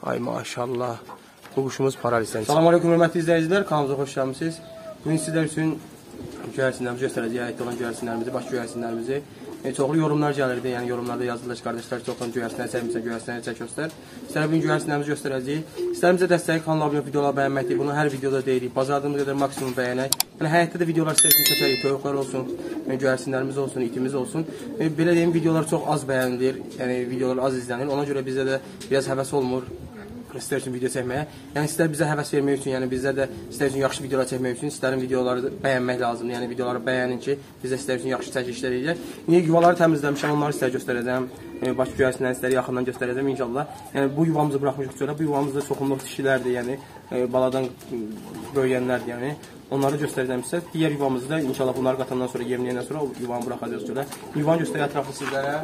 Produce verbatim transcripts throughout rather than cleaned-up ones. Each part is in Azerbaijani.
Ay maşallah. Bu quşumuz paralisenç. Salam aleyküm hörmətli izləyicilər, kanalımıza xoş gəlmisiniz. Bugün sizlər üçün göyərçinlərimizi göstərəcəyik, ayətdə olan göyərçinlərimizi, baş göyərçinlərimizi. E, çoxlu yorumlar gəlirdi, yəni yorumlarda yazdılar ki, qardaşlar çoxdan göyərçinləri çəkmişsə, göyərçinləri çək göstər. Sizlərə bugün göyərçinlərimizi göstərəcəyik. İstərimizə dəstəyi kanala abunə olub videoları bəyənməkdir. Bunu hər videoda deyirik. Bazardığımız qədər maksimum bəyənək. Yəni həyətdə də videolar sizlər üçün çəkərik. Toyuqlar olsun, göyərçinlərimiz olsun, itimiz olsun. E, belə deyim, videolar çox az bəyənilir. Yəni videolar az izlənir. Ona görə bizdə də biraz həvəs olmur. Sizlər üçün video çəkməyə. Yəni sizlər bizə həvəs vermək üçün, yəni bizə də sizlər üçün yaxşı videolar çəkmək üçün sizlərin videoları bəyənmək lazımdır. Yəni videoları bəyənin ki, biz də sizlər üçün yaxşı çəkilişlər edək. İndi yuvaları təmizləmişəm, onları sizlərə göstərəcəm. Yəni baş göyərçinləri sizlərə yaxından göstərəcəm inşallah. Yəni bu yuvamızı buraxmışıq çölə. Bu yuvamızda çoxunluq dişilərdir, yəni e, baladan böyüyənlərdir, yəni. Onları göstərəcəm sizə. Digər yuvamızı da inşallah bunları qatandan sonra, yemləyəndən sonra yuvanı buraxacağıq çölə. Yuvanı göstərək ətraflı sizlərə.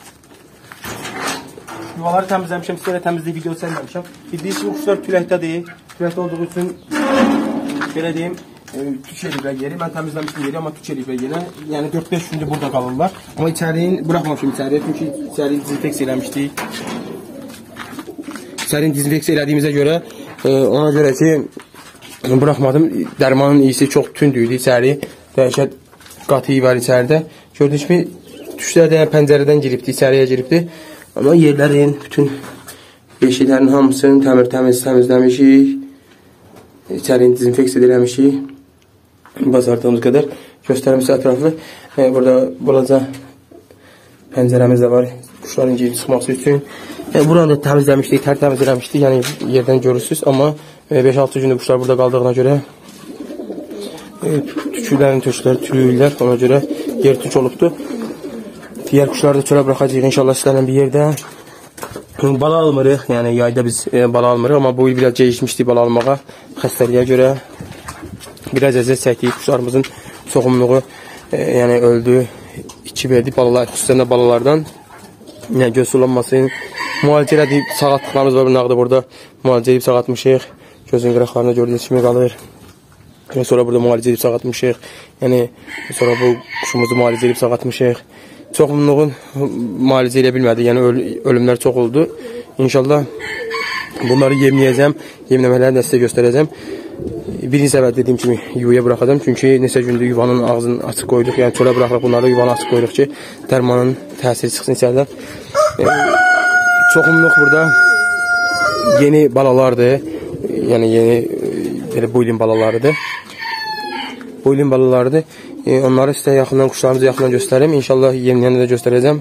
Yuvaları təmizləmişəm, sizlərə təmizlik videosu çəkməmişəm. Bildiyiniz kimi quşlar küləkdədir. Küləkdə olduğu üçün belə deyim, e, tük eliblər yeri. Mən təmizləmişdim yeri, amma tük eliblər yeri. Yəni dörd beş gündür burada qalırlar. Amma içəriyin buraxmamışım içəriyə, çünki içəriyi dezinfeksiya eləmişdik. İçəriyin dezinfeksiya elədiyimizə görə, e, ona görə ki, buraxmadım. Dərmanın iyisi çox tündür idi içəri. Dəhşət qatı iyi var içəridə. Gördüyünüz kimi tüklər də yəni pəncərədən giribdi, içəriyə giribdi. Amma yerlərin, bütün beşiklərin hamısını təmir təmiz təmizləmişik. İçərini dezinfeksiya eləmişik. Bazardığımız qədər göstərmişsə ətraflı. E, burada balaca pəncərəmiz də var. Quşların girib çıxması üçün. E, buranı da təmizləmişdik, tər təmizləmişdik. Yəni yerdən görürsünüz. Amma beş altı gündə quşlar burada qaldığına görə e, tükürlərin tökülər, tülürlər. Ona görə yer tük olubdur. Digər quşları da çölə buraxacağıq inşallah sizlərlə bir yerdə. Bala almırıq, yəni yayda biz e, bala almırıq, amma bu il biraz gecikmişdik bala almağa. Xəstəliyə görə biraz əziyyət çəkdik. Quşlarımızın çoxumluğu e, yəni öldü, iki verdi balalar, xüsusən də balalardan. Yəni göz sulanmasın. Müalicə edib sağatlıqlarımız var bunlarda burada. Müalicə edib sağatmışıq. Gözün qıraqlarına gördüyünüz kimi qalır. Və sonra burada müalicə edib sağatmışıq. Yəni sonra bu quşumuzu müalicə edib sağatmışıq. Çoxumluğun müalicə edə bilmədi, yəni öl ölümlər çox oldu. İnşallah bunları yemləyəcəm, yemləmələrini də sizə göstərəcəm. Birinci səbəb dediyim kimi yuvaya buraxacam, çünki neçə gündür yuvanın ağzını açıq qoyduq, yəni çölə buraxırıq bunları, yuvanı açıq qoyduq ki, dərmanın təsiri çıxsın içəridən. E, çoxumluq burada yeni balalardır, yəni yeni belə bu ilin balalarıdır. Bu ilin balalarıdır. E, onları sizə yaxından, quşlarımızı yaxından göstərim. İnşallah yemləyəni də göstərəcəm.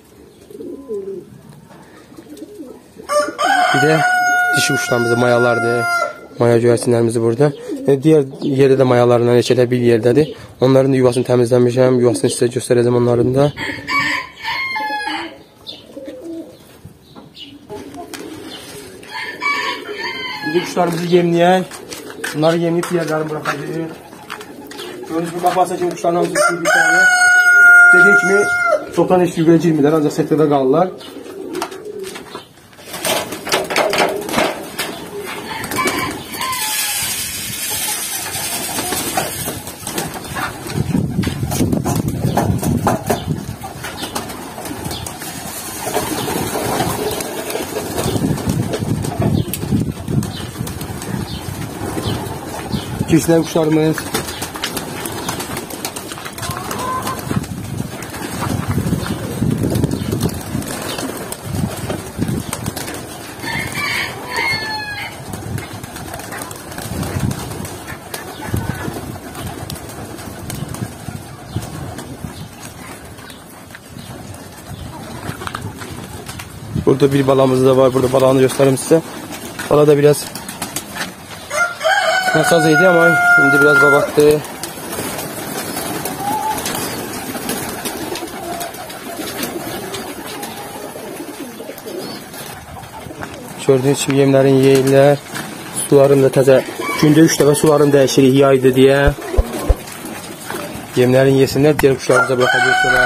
Bir də dişi quşlarımızı, mayalardır. Maya göyərçinlərimizi burada. E, digər yerdə də mayalarından neçələ bir yerdədir. Onların da yuvasını təmizləmişəm. Yuvasını sizə göstərəcəm onların da. İndi quşlarımızı yemləyək. Bunları yemləyib yerlərini buraxacaq. Gördüyünüz gibi baxarsa kimi quşların hamısı bir tane. Dediğim kimi çoxdan heç yuvaya girmirlər, ancaq sektorda qalırlar. Keçilən quşlarımız. Burada bir balamız da var. Burada balanı göstereyim size. Bala da biraz nasaz idi ama şimdi biraz babattı. Gördüğünüz gibi yemlerin yeyirlər. Suların da təzə. Gündə üç dəfə suların dəyişirik yaydı diye. Yemlerin yesinlər. Diğer kuşlarımıza bırakacağız sonra.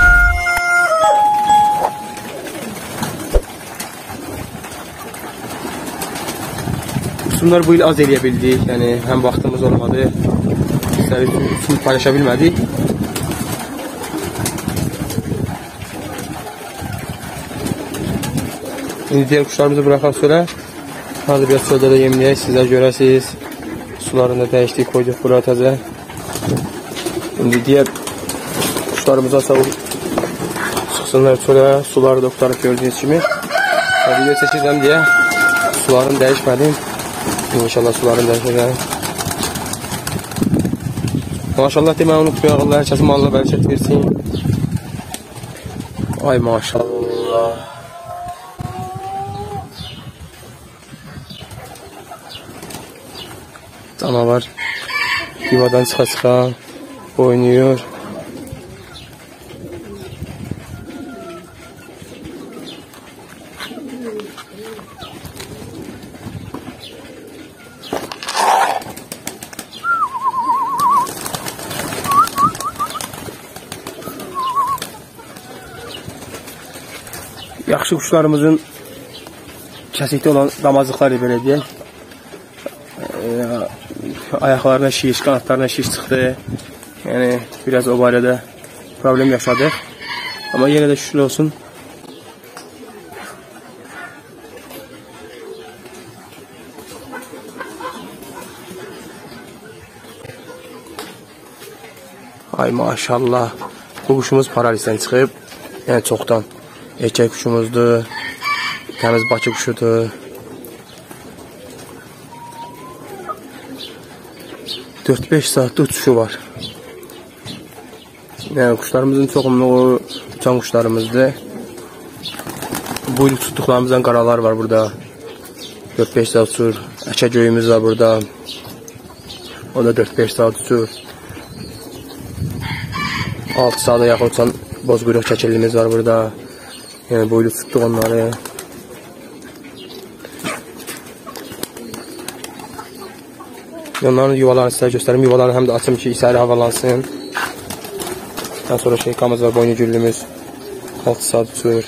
Bunlar bu il az eləyə bildik, yəni həm vaxtımız olmadı, sizləri üçün paylaşa bilmədik. İndi diğer kuşlarımızı bırakalım sonra Hadi biraz çöldə də yemləyək, sizlər görəsiniz. Sularını da dəyişdik, koyduq bura təzə. İndi digər quşlarımıza sağ çıxsınlar çölə, suları da qurtarıb gördüyünüz kimi. Video çəkirəm deyə sularını dəyişmədim. İnşallah sularını dəyişəcəm. Maşallah deməyi unutmayaq, Allah hər kəsin malına bərəkət versin. Ay maşallah. Canavar yuvadan çıxa-çıxa oynayır. Yaxşı quşlarımızın kəsikdə olan damazlıqları belə deyək. Ayaqlarına şiş, qanatlarına şiş çıxdı. Yəni biraz o barədə problem yaşadıq. Amma yenə də şükür olsun. Ay maşallah. Bu quşumuz paralisdən çıxıb. Yəni çoxdan. Erkək quşumuzdur. Təmiz Bakı quşudur. dörd beş saatdə uçuşu var. Yəni quşlarımızın çoxunluğu uçan quşlarımızdır. Buyruq tutduqlarımızdan qaralar var burada. dörd beş saat uçur. Əkə göyümüz var burada. O da dörd beş saat uçur. altı saata yaxın uçan boz quyruq kəkillimiz var burada. Yəni buyruq tutduq onları. Onların yuvalarını sizə göstərim. Yuvalarını həm də açım ki, içəri havalansın. Daha sonra şeykamız var, boynu güllümüz. altı saat uçur.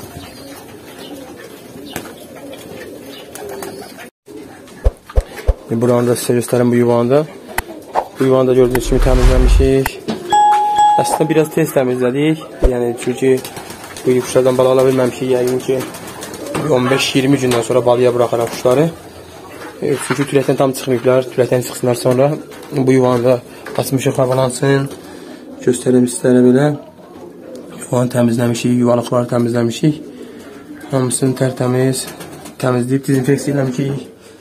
Buranı da sizə göstərim bu yuvanda. Bu yuvanı da gördüyünüz kimi təmizləmişik. Əslində biraz tez təmizlədik. Yəni çünki bu quşlardan bala ala bilməmişik. Yəqin ki on beş iyirmi gündən sonra balıya buraxaraq quşları. Çünki küləkdən tam çıxmayıblar. Küləkdən çıxsınlar sonra bu yuvanı da açmışıq, havalansın. Göstərim sizlərə belə. Yuvanı təmizləmişik, yuvalıqları təmizləmişik. Hamısını tərtəmiz təmizləyib dezinfeksiya eləmişik.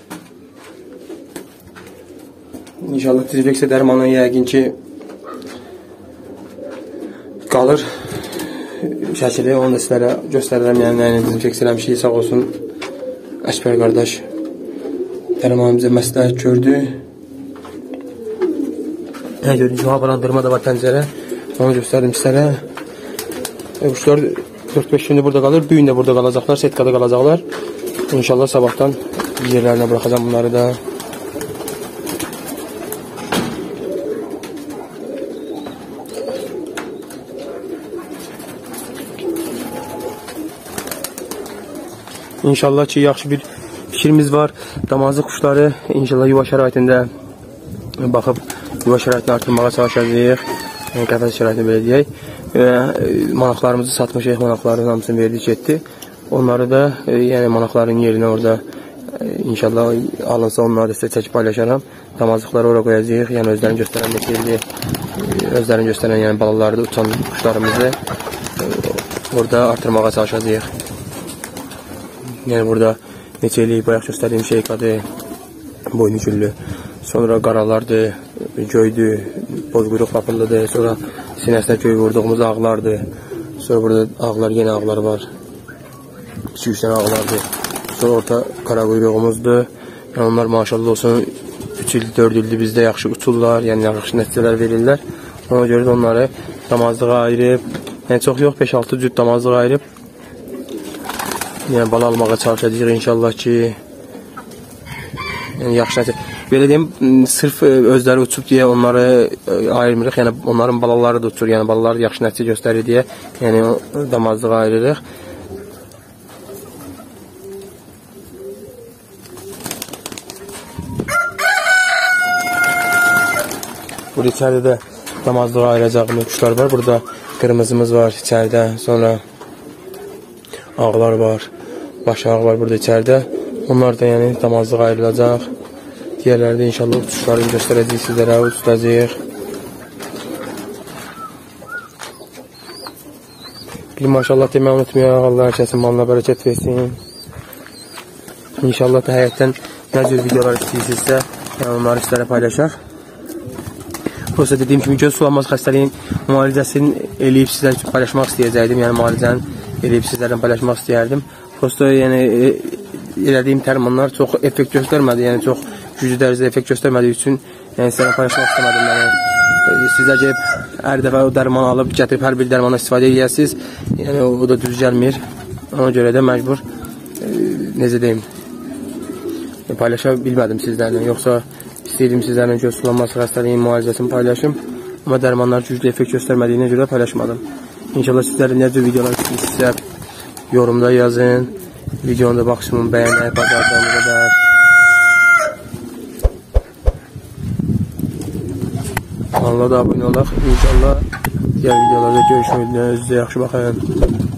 İnşallah dezinfeksiya dərmanı yəqin ki qalır. Şəkili onu da sizlərə göstərirəm. Yəni nə ilə dezinfeksiya eləmişik, sağ olsun Əkbər qardaş. Dərman bizə məsləhət gördü. Nə gördünüz? Havalandırma da var pəncərə. Onu göstərdim sizlərə. Quşlar dörd beş gündə burada qalır. Bu gün də burada qalacaqlar. Setkada qalacaqlar. İnşallah sabahdan yerlərinə buraxacam bunları da. İnşallah ki yaxşı bir fikrimiz var. Damazlıq quşları inşallah yuva şəraitində baxıb yuva şəraitini artırmağa çalışacağıq. Yəni qəfəs şəraitini belə deyək. Manaqlarımızı satmışıq, manaqların hamısını verdik getdi. Onları da yəni manaqların yerinə orada inşallah alınsa onları da sizə çəkib paylaşaram. Damazlıqları oraya qoyacağıq. Yəni özlərini göstərən neçəli, özlərini göstərən yəni balalarda uçan quşlarımızı orada artırmağa çalışacağıq. Yəni burada neçəlik bayaq göstərdiyim şeykadır, boynu güllü, sonra qaralardır, göydür, boz quyruq papırlıdır, sonra sinəsinə göy vurduğumuz ağlardır, sonra burada ağlar, yenə ağlar var, iki üç dənə ağlardır, sonra orada qara quyruğumuzdur, yəni onlar maşallah olsun üç il, dörd ildir bizdə yaxşı uçurlar, yəni yaxşı nəticələr verirlər, ona görə də onları damazlığa ayırıb, yəni çox yox, beş altı cüt damazlığa ayırıb, yəni bala almağa çalışacağıq inşallah ki yəni yaxşı nəticə. Belə deyim, sırf özləri uçub deyə onları ayırmırıq, yəni onların balaları da uçur, yəni balaları yaxşı nəticə göstərir deyə yəni damazlığa ayırırıq. Burada içəridə də damazlığa ayıracağımız quşlar var. Burada qırmızımız var içəridə, sonra ağlar var. Baş ağ var burada içəridə. Onlar da yəni damazlıq ayrılacaq. Diğerləri də inşallah uçuşlarını göstərəcəyik sizlərə, uçulacaq. Bir maşallah deməyi unutmayaq. Allah hər kəsin malına bərəkət versin. İnşallah da həyətdən nə cür videolar istəyirsinizsə, yəni onları sizlərə paylaşar. Prosta dediyim kimi göz sulanmaz xəstəliyin müalicəsini eləyib sizlər üçün paylaşmaq istəyəcəkdim. Yəni müalicəni eləyib sizlərlə paylaşmaq istəyərdim. Prosta yəni elədiyim dərmanlar çox effekt göstərmədi. Yəni çox güclü dərəcədə effekt göstərmədiyi üçün yəni sizlərlə paylaşmaq istəmədim. Yəni sizlər gəlib hər dəfə o dərmanı alıb gətirib hər bir dərmandan istifadə edəsiniz. Yəni o da düz gəlmir. Ona görə də məcbur e, necə deyim paylaşa bilmədim sizlərlə. Yoxsa istəyirdim sizlərlə göz sulanması xəstəliyin müalicəsini paylaşım. Amma dərmanlar güclü effekt göstərmədiyinə görə paylaşmadım. İnşallah sizlərlə nə cür videolar istəyirsinizsə yorumda yazın. Videonu da maksimum bəyənək, bacardıqlarınız qədər. Kanala da abunə olaq. İnşallah diğer videolarda görüşmək üzrə. Özünüzə yaxşı baxın.